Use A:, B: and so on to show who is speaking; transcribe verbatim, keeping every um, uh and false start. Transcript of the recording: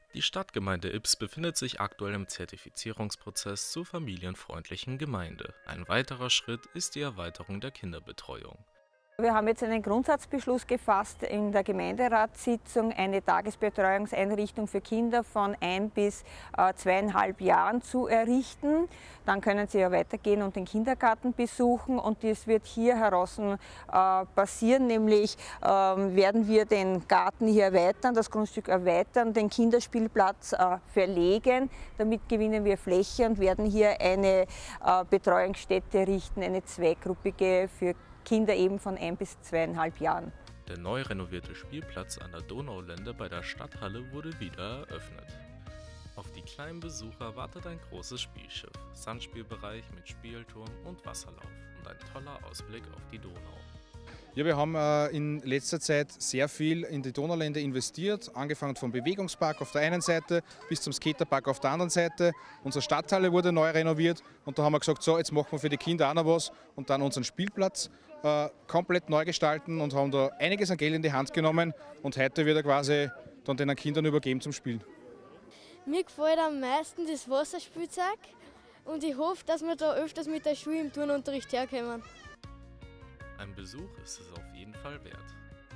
A: Die Stadtgemeinde Ibbs befindet sich aktuell im Zertifizierungsprozess zur familienfreundlichen Gemeinde. Ein weiterer Schritt ist die Erweiterung der Kinderbetreuung.
B: Wir haben jetzt einen Grundsatzbeschluss gefasst in der Gemeinderatssitzung, eine Tagesbetreuungseinrichtung für Kinder von ein bis äh, zweieinhalb Jahren zu errichten. Dann können sie ja weitergehen und den Kindergarten besuchen, und das wird hier heraus äh, passieren, nämlich äh, werden wir den Garten hier erweitern, das Grundstück erweitern, den Kinderspielplatz äh, verlegen. Damit gewinnen wir Fläche und werden hier eine äh, Betreuungsstätte errichten, eine zweigruppige für Kinder eben von ein bis zweieinhalb Jahren.
A: Der neu renovierte Spielplatz an der Donaulände bei der Stadthalle wurde wieder eröffnet. Auf die kleinen Besucher wartet ein großes Spielschiff, Sandspielbereich mit Spielturm und Wasserlauf und ein toller Ausblick auf die Donau.
C: Ja, wir haben äh, in letzter Zeit sehr viel in die Donaulände investiert, angefangen vom Bewegungspark auf der einen Seite bis zum Skaterpark auf der anderen Seite. Unsere Stadthalle wurde neu renoviert, und da haben wir gesagt, so, jetzt machen wir für die Kinder auch noch was und dann unseren Spielplatz äh, komplett neu gestalten und haben da einiges an Geld in die Hand genommen, und heute wird er quasi dann den Kindern übergeben zum Spielen.
D: Mir gefällt am meisten das Wasserspielzeug, und ich hoffe, dass wir da öfters mit der Schule im Turnunterricht herkommen.
A: Ein Besuch ist es auf jeden Fall wert.